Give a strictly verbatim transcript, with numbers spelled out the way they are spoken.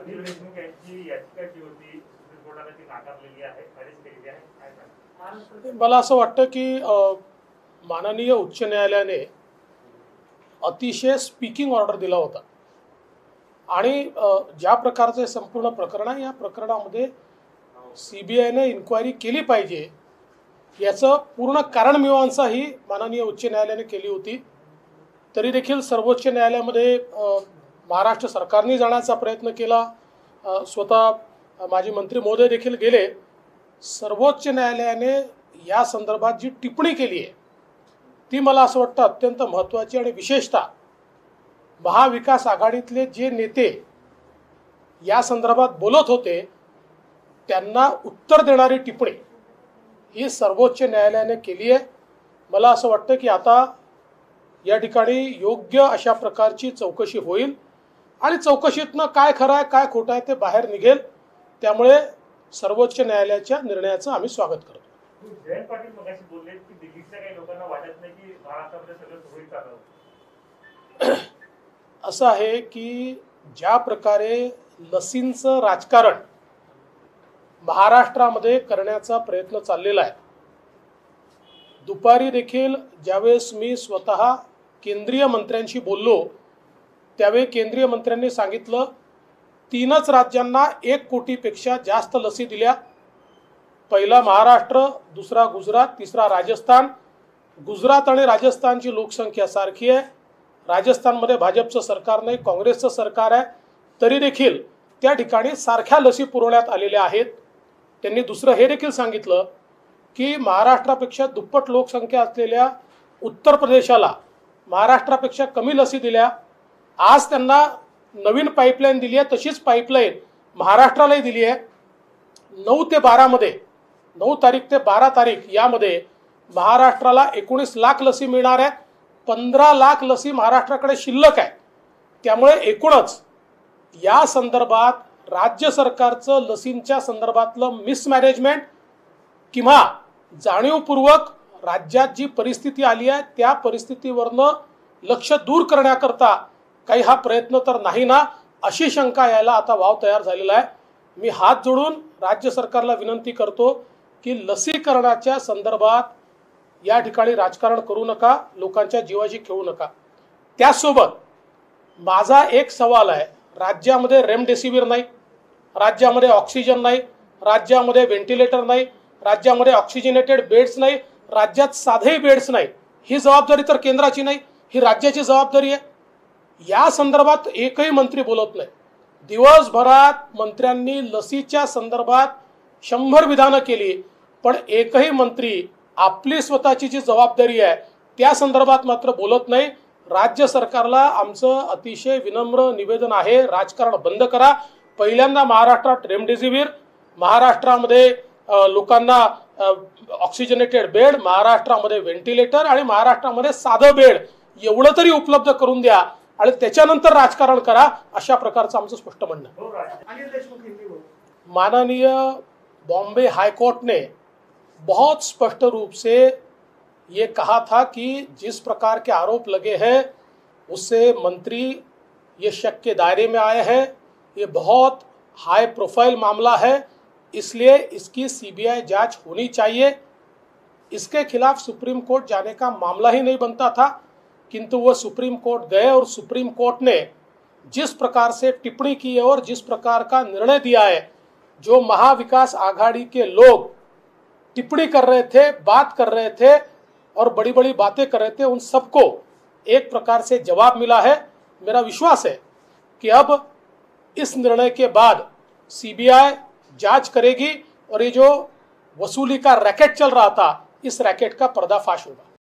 अनिल देशमुख यांची याचिका जी होती सुप्रीम कोर्टाने ती नाकारलेली आहे, खारिज केलेली आहे, काय सांगता? मला असं वाटतं की माननीय उच्च न्यायालयाने अतिशय स्पीकिंग ऑर्डर दिला होता आणि ज्या प्रकारचे संपूर्ण प्रकरण आहे या प्रकरणामध्ये सीबीआयने इन्क्वायरी केली पाहिजे याचं पूर्ण कारण मीमांसा ही माननीय उच्च न्यायालयाने केली होती. तरी देखील सर्वोच्च न्यायालयामध्ये महाराष्ट्र सरकारने जाण्याचा प्रयत्न केला, स्वतः माजी मंत्री महोदय देखील गेले. सर्वोच्च न्यायालयाने या संदर्भात जी टिप्पणी केली आहे ती मला असं वाटतं अत्यंत महत्त्वाची आणि विशेषतः महाविकास आघाडीतले जे नेते या संदर्भात बोलत होते त्यांना उत्तर देणारी टिप्पणी ही सर्वोच्च न्यायालयाने केली आहे. मला असं वाटतं की आता या ठिकाणी योग्य अशा प्रकारची चौकशी होईल आणि चौकशीतनं काय खरं आहे काय खोटं आहे ते बाहेर निघेल. त्यामुळे सर्वोच्च न्यायालयाच्या निर्णयाचं आम्ही स्वागत करतो. जयंत पाटील मगाशी बोलले की दिल्लीतल्या काही लोकांना वाटत नाही की महाराष्ट्रामध्ये सगळं सुरळीत चाललं. असं आहे की ज्या प्रकारे लसींचं राजकारण महाराष्ट्रामध्ये करण्याचा प्रयत्न चाललेला आहे, दुपारी देखील ज्यावेळेस मी स्वतः केंद्रीय मंत्र्यांशी बोललो त्यावेळी केंद्रीय मंत्र्यांनी सांगितलं तीनच राज्यांना एक कोटीपेक्षा जास्त लसी दिल्या. पहिला महाराष्ट्र, दुसरा गुजरात, तिसरा राजस्थान. गुजरात आणि राजस्थानची लोकसंख्या सारखी आहे. राजस्थानमध्ये भाजपचं सरकार नाही, काँग्रेसचं सरकार आहे, तरी देखील त्या ठिकाणी सारख्या लसी पुरवण्यात आलेल्या आहेत. त्यांनी दुसरं हे देखील सांगितलं की महाराष्ट्रापेक्षा दुप्पट लोकसंख्या असलेल्या उत्तर प्रदेशाला महाराष्ट्रापेक्षा कमी लसी दिल्या. आज त्यांना नवीन पाईपलाईन दिली आहे, तशीच पाईपलाईन महाराष्ट्रालाही दिली आहे. नऊ ते बारामध्ये नऊ तारीख ते बारा तारीख यामध्ये महाराष्ट्राला एकोणीस लाख लसी मिळणार आहेत. पंधरा लाख लसी महाराष्ट्राकडे शिल्लक आहे. त्यामुळे एकूणच या संदर्भात राज्य सरकारचं लसींच्या संदर्भातलं मिसमॅनेजमेंट किंवा जाणीवपूर्वक राज्यात जी परिस्थिती आली आहे त्या परिस्थितीवरनं लक्ष दूर करण्याकरता काही हा प्रयत्न तर नाही ना, अशी शंका यायला आता वाव तयार झालेला आहे. मी हात जोडून राज्य सरकारला विनंती करतो की लसीकरणाच्या संदर्भात या ठिकाणी राजकारण करू नका, लोकांच्या जीवाशी खेळू नका. त्याचसोबत माझा एक सवाल आहे, राज्यामध्ये रेमडेसिवीर नाही, राज्यामध्ये ऑक्सिजन नाही, राज्यामध्ये व्हेंटिलेटर नाही, राज्यामध्ये ऑक्सिजनेटेड बेड्स नाही, राज्यात साधेही बेड्स नाही. ही जबाबदारी तर केंद्राची नाही, ही राज्याची जबाबदारी आहे. या संदर्भात एकही मंत्री बोलत नाही. दिवसभरात मंत्र्यांनी लसीच्या संदर्भात शंभर विधानं केली, पण एकही मंत्री आपली स्वतःची जी जबाबदारी आहे त्या संदर्भात मात्र बोलत नाही. राज्य सरकारला आमचं अतिशय विनम्र निवेदन आहे, राजकारण बंद करा. पहिल्यांदा महाराष्ट्रात रेमडेसिवीर, महाराष्ट्रामध्ये लोकांना ऑक्सिजनेटेड बेड, महाराष्ट्रामध्ये व्हेंटिलेटर आणि महाराष्ट्रामध्ये साधं बेड एवढं तरी उपलब्ध करून द्या आणि त्याच्यानंतर राजकारण करा, अशा प्रकारचं आमचं स्पष्ट म्हणणं आहे. माननीय बॉम्बे हाईकोर्ट ने बहुत स्पष्ट रूप से ये कहा था कि जिस प्रकार के आरोप लगे हैं उससे मंत्री ये शक के दायरे में आए हैं. ये बहुत हाई प्रोफाइल मामला है, इसलिए इसकी सीबीआई जांच होनी चाहिए. इसके खिलाफ सुप्रीम कोर्ट जाने का मामला ही नहीं बनता था, किंतु वो सुप्रीम कोर्ट गए और सुप्रीम कोर्ट ने जिस प्रकार से टिप्पणी की है और जिस प्रकार का निर्णय दिया है, जो महाविकास आघाड़ी के लोग टिप्पणी कर रहे थे, बात कर रहे थे और बड़ी बड़ी बातें कर रहे थे, उन सबको एक प्रकार से जवाब मिला है. मेरा विश्वास है कि अब इस निर्णय के बाद सीबीआई जांच करेगी और ये जो वसूली का रैकेट चल रहा था इस रैकेट का पर्दाफाश होगा.